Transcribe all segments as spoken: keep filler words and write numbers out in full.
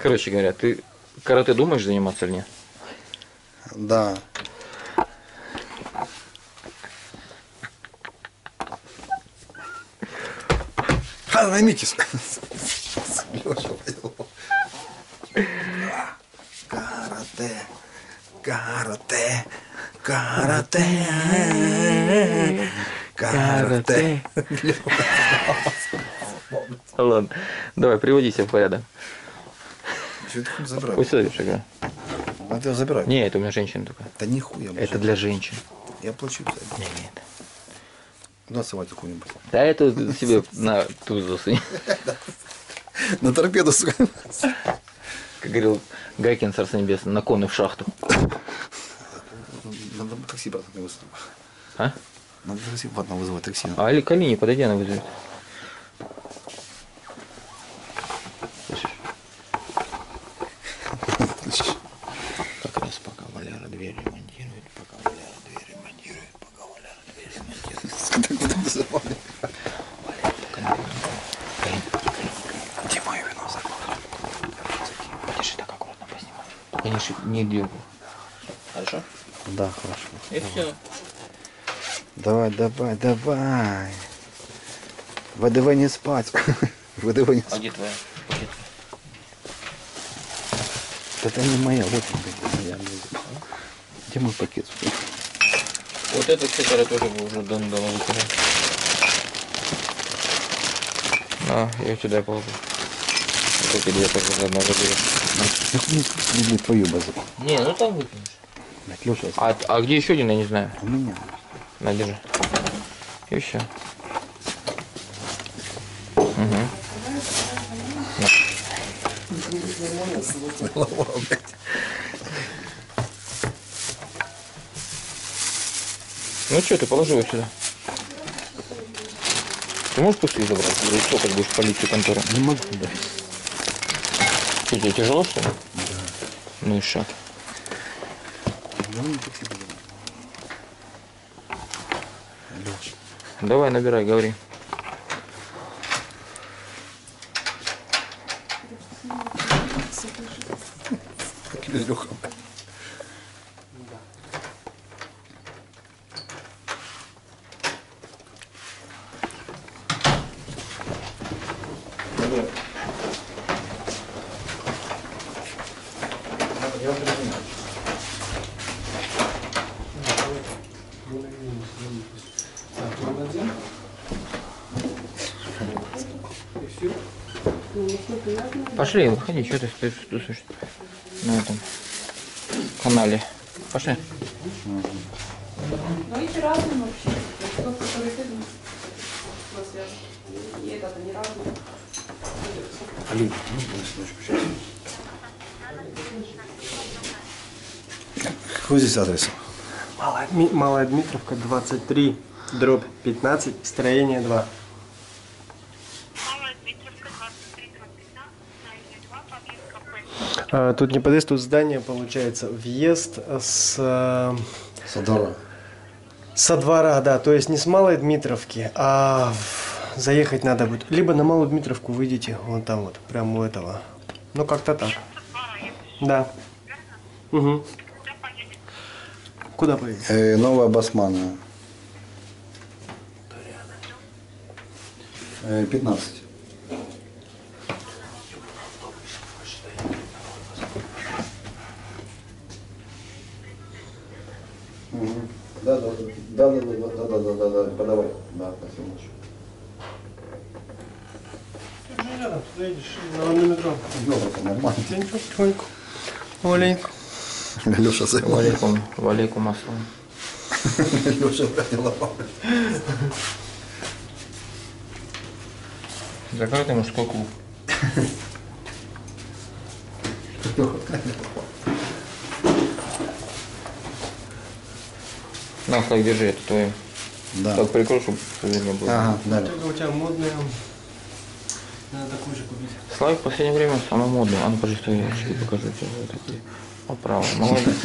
Короче говоря, ты карате думаешь заниматься или нет? Да. А, наймитесь. Карате, карате, карате, карате. Ладно, давай, приводи себя в порядок. Что ты хоть забрал? Пусть сюда шагай. А ты его забирай. Не, это у меня женщина только. Да нихуя. Это для женщин. Я плачу за это. Нет, нет. Куда совать какую-нибудь? Да это себе на туз засунь. На торпеду, сука. Как говорил Гайкин, царство небесное, на кону в шахту. Надо такси, брат, не вызову. А? Надо такси, ладно, вызывать такси. А или к Алине подойди, она вызовет. Как раз пока Валера дверь ремонтирует, пока Валера дверь ремонтирует, пока Валера дверь ремонтирует. Куда вызывали? Где мое вино забыл? Подержи так аккуратно, поснимай. Конечно, не дергай. Хорошо? Да, хорошо. И все. Давай, давай, давай. ВДВ не спать. ВДВ не А спать. где твоя? Где твоя? Это не моя, вот она, моя. Где мой пакет? Вот этот, кстати, тоже был уже давно выкинул. На, я сюда положу. Вот эти две тоже заодно заберу. Не твою базу. Не, ну там выкинешь. Леша, А, а где еще один, я не знаю. у меня. На, держи. И все. Угу. Ну что, ты положи его сюда. Ты можешь пустые забрать? Или что, как будешь палить всю контору? Не могу, да. Что, тебе тяжело, что ли? Да. Ну и шаг. Леша. Давай, набирай, говори. Леха. Пошли, выходи, что ты стоишь, тусишь на этом канале. Пошли. Ну эти разные вообще. Тот, который ты, в смысле, и этот, они разные. Алина, ну, сыночку, сейчас. Какой здесь адрес? Малая, Дми- Малая Дмитровка, двадцать три, дробь пятнадцать, строение два. А, Тут не подъезд, тут здание получается. Въезд с, э, Садора. со двора, да, то есть не с Малой Дмитровки, а в- заехать надо будет. Либо на Малую Дмитровку выйдите, вон там вот, прямо у этого. Ну как-то так. Да. Угу. Куда поедете? Э, Новая Басманная. Э, пятнадцать. Мгм. Да, да, да, да, да, да, да, да, да, да, да, подавай. Да, спасибо большое. Рядом, туда едешь, на метро. Ну, это нормально. Да ничего, потихоньку. Маленько. Леша заебал. Валейкум, валейкум ассалам. Леша хотела помочь. Закрытый мужской клуб. На, так, держи, это твое. Да. Так прикрой, чтобы не было. Ага, далее. Это у тебя модная. Надо такую же купить. Славик в последнее время самый модный. А ну, покажи, что я очки покажу тебе. Вот такие. Оправа. Молодец.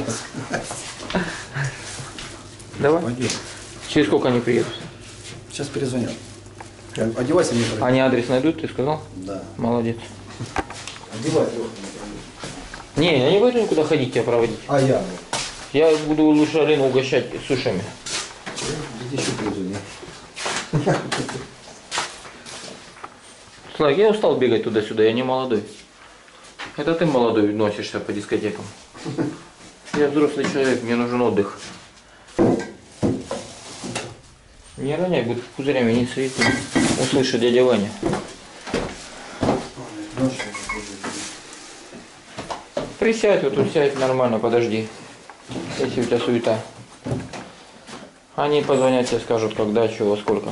Давай. Пойдем. Через сколько они приедут? Сейчас перезвонят. Одевайся, не Они адрес найдут, ты сказал? Да. Молодец. Одевать, Леха. Не, я не буду никуда ходить тебя проводить. А я? Я буду лучше Алину угощать сушами. Иди еще приду, не? Слайк, я устал бегать туда-сюда, я не молодой. Это ты молодой носишься по дискотекам. Я взрослый человек, мне нужен отдых. Не роняй, будет пузырями не светит. Услышит дядя Ваня. Присядь, вот тут сядь нормально, подожди. Если у тебя суета. Они позвонят тебе, скажут, когда, чего, сколько.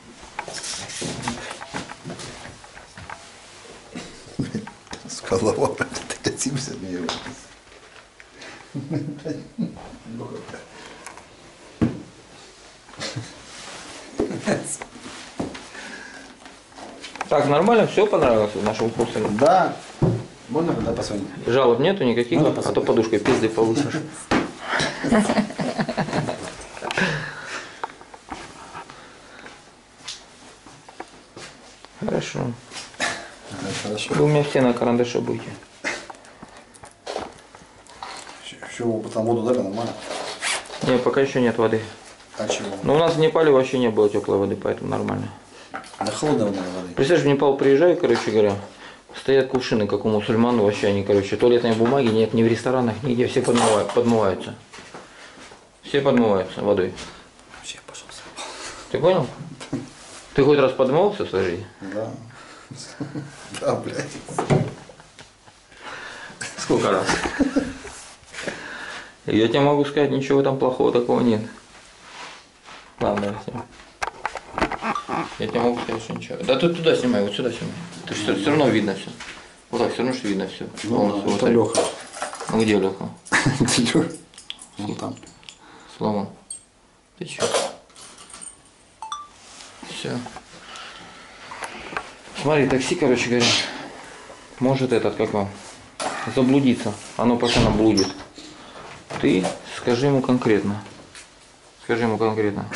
Голова, ты катимся от нее. Так, нормально, все понравилось в нашем курсе? Да. Можно когда посмотреть? Жалоб нету никаких, Можно а то посмотреть? подушкой пизды получишь. Хорошо. Хорошо. Вы у меня все на карандаше будете. Еще потом воду дали, нормально? Не, пока еще нет воды. А чего? Но у нас в Непале вообще не было теплой воды, поэтому нормально. На холодной воды. Представляешь, в Непал приезжаю, короче говоря, стоят кувшины, как у мусульман, вообще они, короче, туалетной бумаги нет ни в ресторанах, нигде, все подмывают, подмываются. Все подмываются водой. Вообще пошел. Ты понял? Ты хоть раз подмывался в своей жизни? Да. Да, блядь. Сколько раз? Я тебе могу сказать, ничего там плохого такого нет. Ладно, я сниму. Я тебе могу сказать, что ничего. Да ты туда снимай, вот сюда снимай. Ты все, все равно видно все. Вот так, все равно что видно все. Ну, да, это Леха. Ну где Леха? Леха. Вон там. Сломан. Ты че? Все. Смотри, такси, короче говоря, может этот, как вам, заблудиться. Оно постоянно блудит. Ты скажи ему конкретно. Скажи ему конкретно.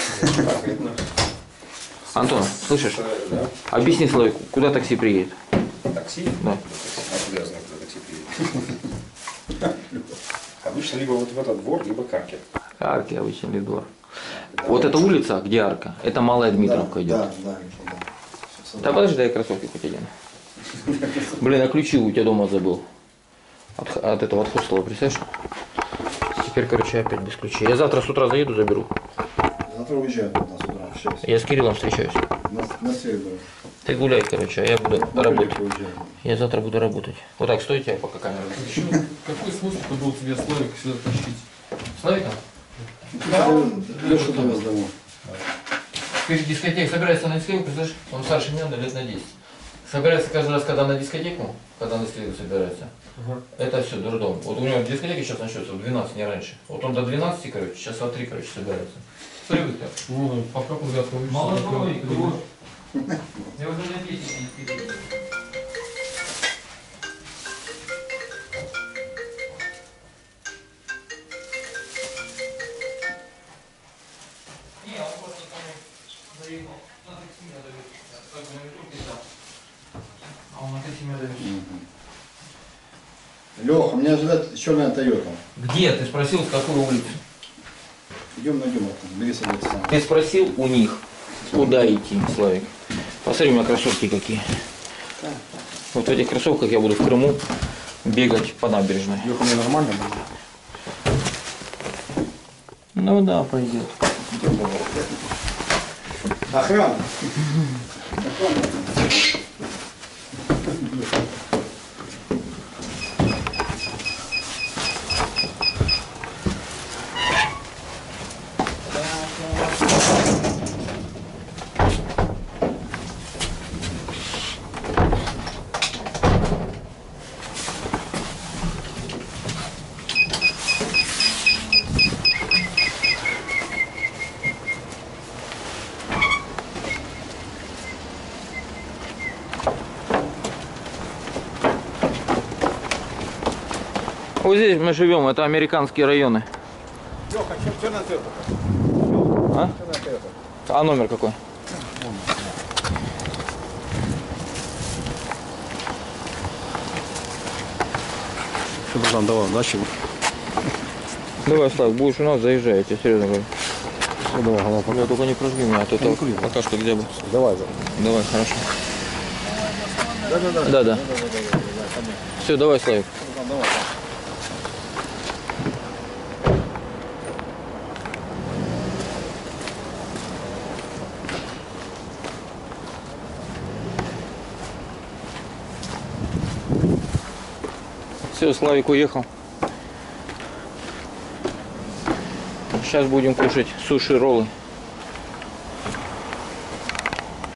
Антон, слышишь? Объясни Славику, куда такси приедет? Такси? Да. А куда я знаю, куда такси приедет? Обычно либо вот в этот двор, либо к арке. Арки, обычный двор. Вот эта улица, где арка, это Малая Дмитровка идет. Да, да, да. Да подожди, дай кроссовки хоть один. Блин, а ключи у тебя дома забыл. От, от этого от хостела, представляешь? Теперь, короче, опять без ключей. Я завтра с утра заеду, заберу. Завтра уезжаю на с утра, в шесть. Я с Кириллом встречаюсь. На, на среду. Ты гуляй, короче, а я буду работать. Уезжаю. Я завтра буду работать. Вот так, стойте, я пока камеру. Еще какой смысл был тебе Славик сюда тащить? Славика? Леша довез домой. Перед дискотекой собирается на дискотеку, представляешь? Он старше меня на лет на десять. Собирается каждый раз, когда на дискотеку, когда на дискотеку собирается. Ага. Это все дурдом. Вот у него дискотека сейчас начнется в двенадцать, не раньше. Вот он до двенадцати, короче, сейчас в три, короче, собирается. Привык так. Ну, пока подготовишься. Молодой, Молодой, Я уже на десять не Не, он просто там заехал на такси меня довез. Как бы на метро писал. А он на такси меня довез. Леха, меня ожидает черная Тойота. Где? Ты спросил, с какой улицы? Идем, найдем это. Бери садись сам. Ты спросил у них, куда идти, Славик? Посмотри, у меня кроссовки какие. Вот в этих кроссовках я буду в Крыму бегать по набережной. Леха, мне нормально? Ну да, пойдет. Охрана. Вот здесь мы живем, это американские районы. Леха, что на Тойота? А? А номер какой? Братан, давай, удачи. Давай, Слав, будешь у нас, заезжай, я тебе серьезно говорю. Ну, давай, голова пока. Ну, только не прожми меня, а то Я не так курю. пока что где бы. Давай, да. Давай, хорошо. Да, да. Все, давай, Славик. Все, Славик уехал. Сейчас будем кушать суши-роллы.